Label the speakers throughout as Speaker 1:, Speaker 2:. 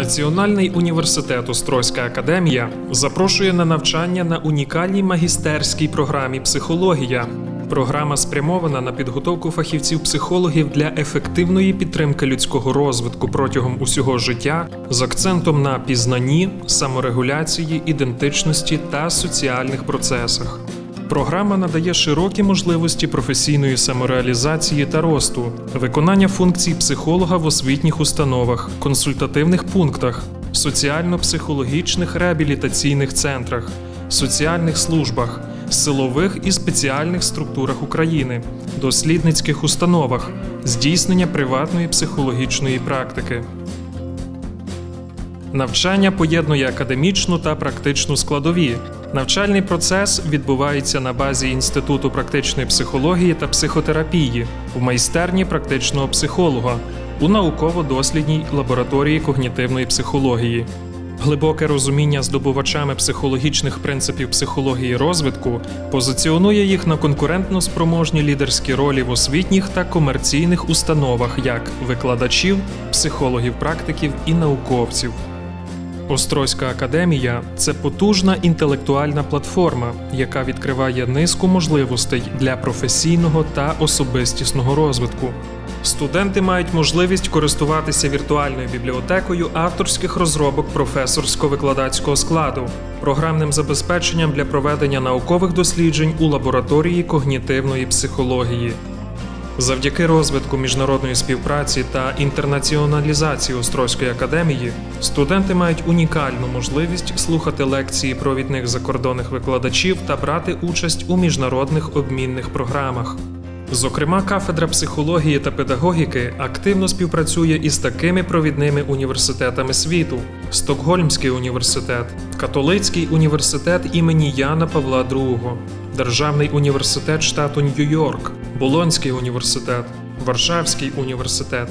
Speaker 1: Національний університет Острозька академія запрошує на навчання на унікальній магістерській програмі «Психологія». Програма спрямована на підготовку фахівців-психологів для ефективної підтримки людського розвитку протягом усього життя з акцентом на пізнанні, саморегуляції, ідентичності та соціальних процесах. Програма надає широкі можливості професійної самореалізації та росту, виконання функцій психолога в освітніх установах, консультативних пунктах, соціально-психологічних реабілітаційних центрах, соціальних службах, силових і спеціальних структурах України, дослідницьких установах, здійснення приватної психологічної практики. Навчання поєднує академічну та практичну складові. Навчальний процес відбувається на базі Інституту практичної психології та психотерапії, в майстерні практичного психолога, у науково-дослідній лабораторії когнітивної психології. Глибоке розуміння здобувачами психологічних принципів психології розвитку позиціонує їх на конкурентно спроможні лідерські ролі в освітніх та комерційних установах як викладачів, психологів-практиків і науковців. Острозька академія – це потужна інтелектуальна платформа, яка відкриває низку можливостей для професійного та особистісного розвитку. Студенти мають можливість користуватися віртуальною бібліотекою авторських розробок професорсько-викладацького складу, програмним забезпеченням для проведення наукових досліджень у лабораторії когнітивної психології. Завдяки розвитку міжнародної співпраці та інтернаціоналізації Острозької академії студенти мають унікальну можливість слухати лекції провідних закордонних викладачів та брати участь у міжнародних обмінних програмах. Зокрема, кафедра психології та педагогіки активно співпрацює із такими провідними університетами світу: Стокгольмський університет, Католицький університет імені Яна Павла II, Державний університет штату Нью-Йорк, Болонський університет, Варшавський університет.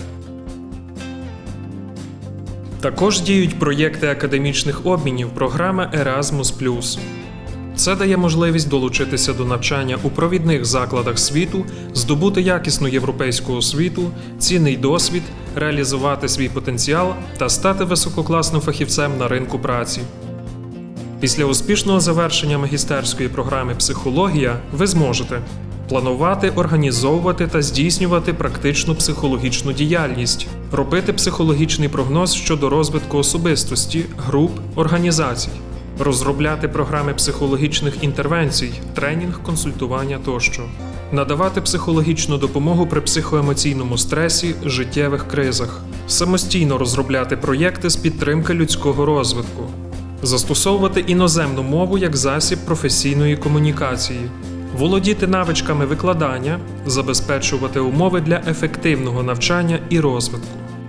Speaker 1: Також діють проєкти академічних обмінів програми Erasmus+. Це дає можливість долучитися до навчання у провідних закладах світу, здобути якісну європейську освіту, цінний досвід, реалізувати свій потенціал та стати висококласним фахівцем на ринку праці. Після успішного завершення магістерської програми «Психологія» ви зможете планувати, організовувати та здійснювати практичну психологічну діяльність, робити психологічний прогноз щодо розвитку особистості, груп, організацій, розробляти програми психологічних інтервенцій, тренінг, консультування тощо, надавати психологічну допомогу при психоемоційному стресі, життєвих кризах, самостійно розробляти проєкти з підтримки людського розвитку, застосовувати іноземну мову як засіб професійної комунікації, володіти навичками викладання, забезпечувати умови для ефективного навчання і розвитку.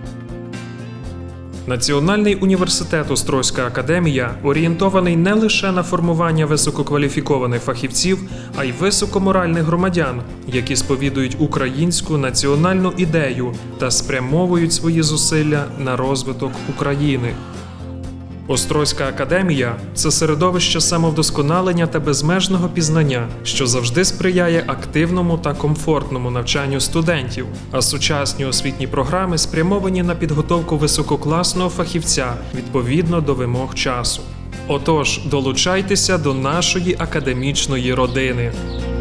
Speaker 1: Національний університет Острозька академія орієнтований не лише на формування висококваліфікованих фахівців, а й високоморальних громадян, які сповідують українську національну ідею та спрямовують свої зусилля на розвиток України. Острозька академія – це середовище самовдосконалення та безмежного пізнання, що завжди сприяє активному та комфортному навчанню студентів, а сучасні освітні програми спрямовані на підготовку висококласного фахівця відповідно до вимог часу. Отож, долучайтеся до нашої академічної родини!